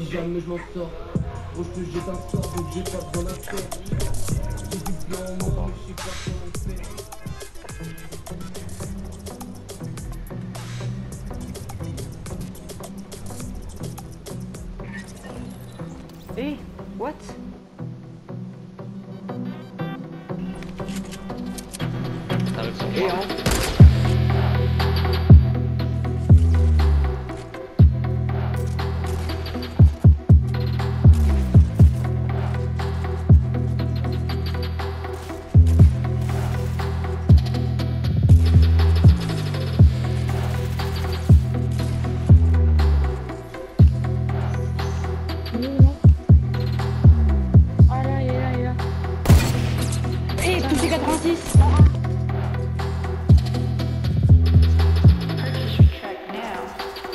Si jamais je m'en sors, gros je te jette un sort, donc j'ai pas besoin d'acteur. J'ai du blanc en mort, mais je sais pas comment faire. Hey, what? T'arrives sur Et moi. Ah là, il est là, il est là. Hey, touché 86. Purchase your track now.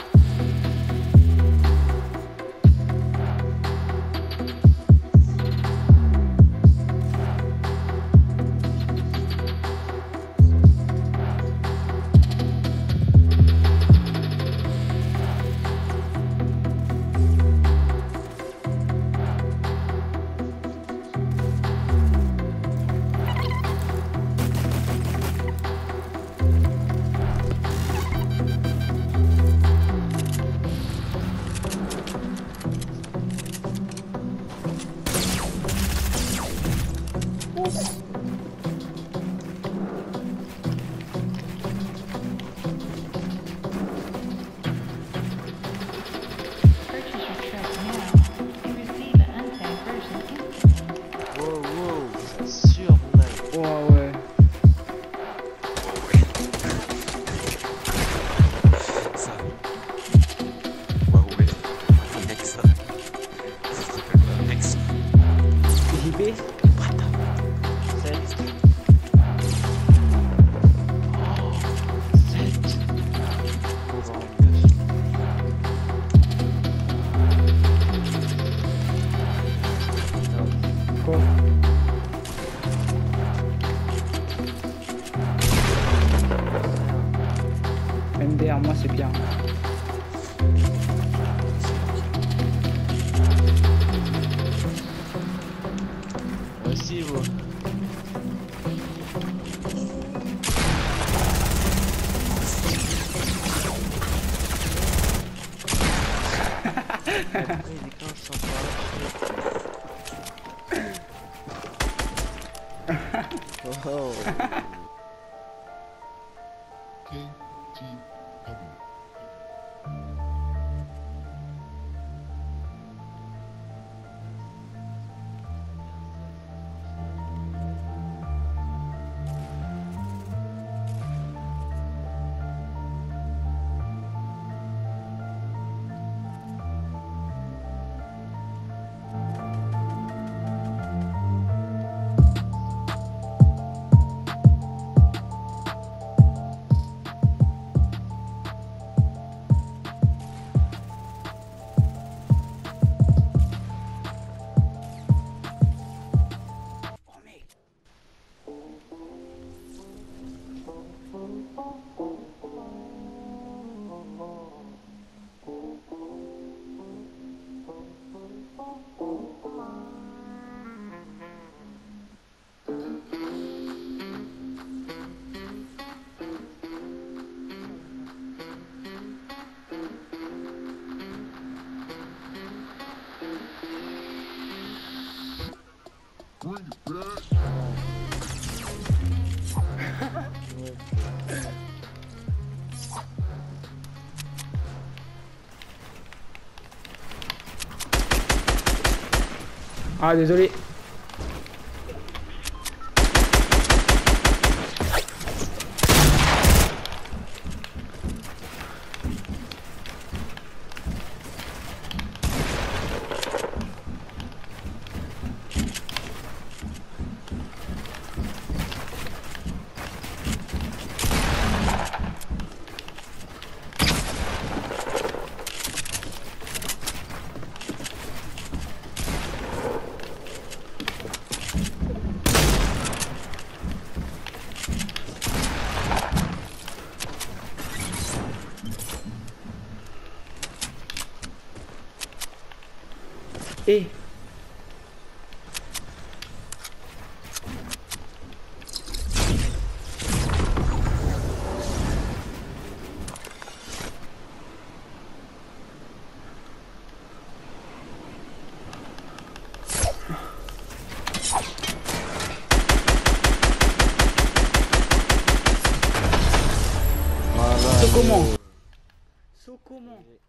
Purchase your track now. Receive an untagged version instantly. Wow, wow, c'est sûr, mec. Oh ouais. Ça. Waouh, ouais. Mec, ça. Ça se rappelle pas. Mec, ça. JP. Sept. Oh, 7. Quoi? MDR, moi c'est bien. Moi aussi, vous. Après, il déclenche son parachute. Oh. Oh mec. Ah désolé. Eh. Voilà. C'est comment? C'est comment?